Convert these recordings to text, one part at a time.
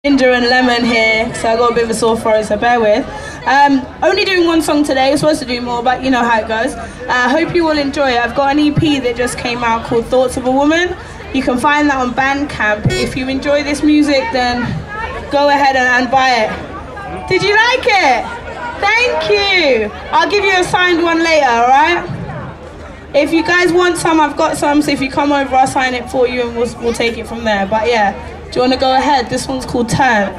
Ginger and lemon here, so I got a bit of a sore throat, so bear with. Only doing one song today. I was supposed to do more, but you know how it goes. I hope you all enjoy it. I've got an EP that just came out called Thoughts of a Woman. You can find that on Bandcamp. If you enjoy this music, then go ahead and buy it. Did you like it? Thank you. I'll give you a signed one later, alright? If you guys want some, I've got some, so if you come over, I'll sign it for you and we'll take it from there. But yeah, do you want to go ahead? This one's called Turn.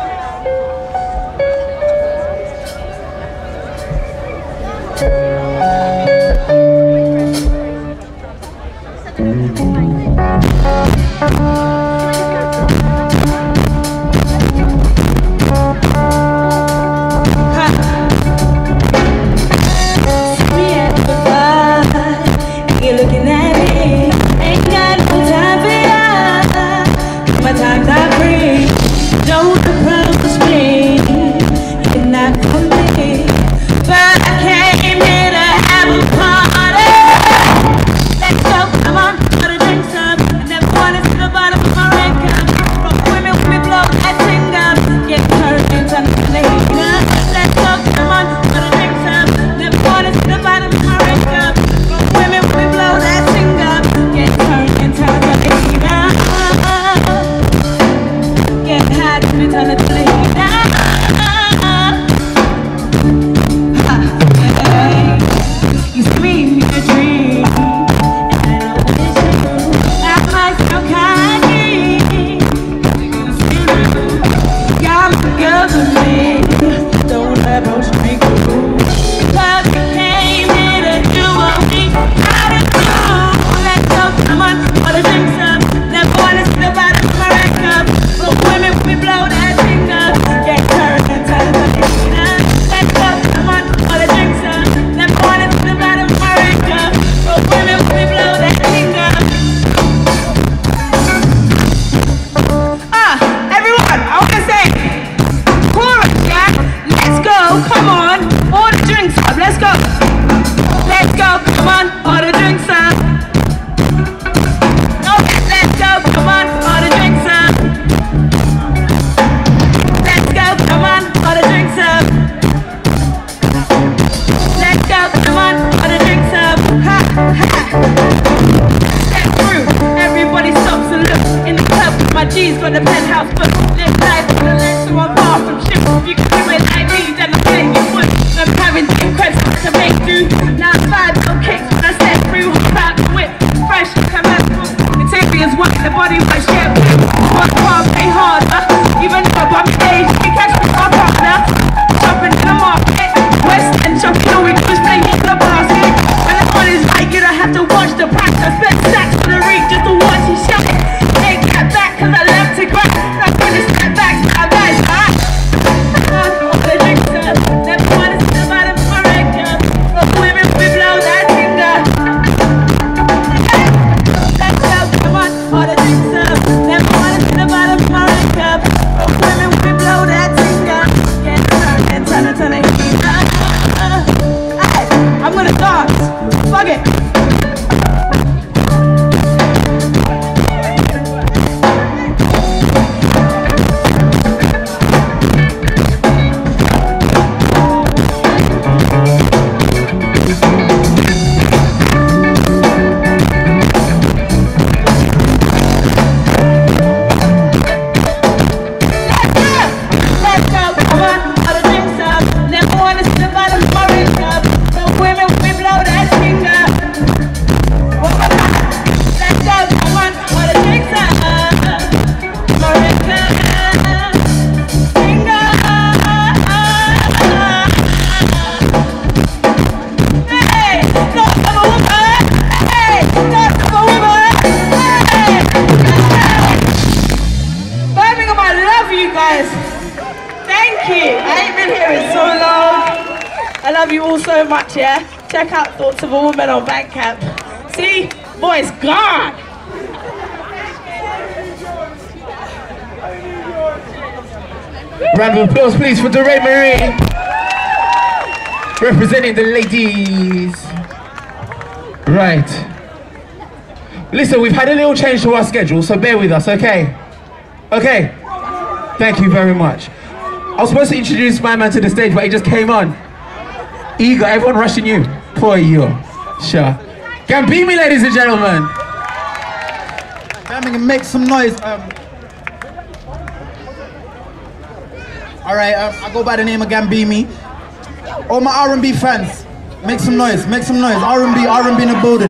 G's got the penthouse book. Live life on the lens, so I'm far from shit. If you can do it like me, then I'm saying you would. I'm having deep creds to make do. Now five no kicks when I step through. Proud to whip, fresh, come out. Materials white, the body white, share. Work hard, play hard. Even though I'm stage, you catch me my partner. Shopping in the market, West End shopping, all we do is play in the basket. When the one is right, you don't have to watch the practice. I spend stacks for the ring just to watch you shot it. Ain't cat back, cause I love to grab. I'm gonna step back, I rise, alright? All the drinks up, never wanna see the bottom of my red cup. But women, we blow that finger. Hey, let's go, come on, all the drinks up. Never wanna see the bottom of my red cup. But women, we blow that finger. Get turned and turn it to the heat. Hey, I'm gonna dance, fuck it. I love you all so much, yeah? Check out Thoughts of a Woman on Bandcamp. See? Boy's gone! Round of applause, please, for DeRay Marie. Representing the ladies. Right. Listen, we've had a little change to our schedule, so bear with us, okay? Okay. Thank you very much. I was supposed to introduce my man to the stage, but he just came on. Eager, everyone rushing you. Poor you. Sure. Gambimi, ladies and gentlemen. Birmingham, make some noise. Alright, I go by the name of Gambimi. All my R&B fans, make some noise, R&B in the building.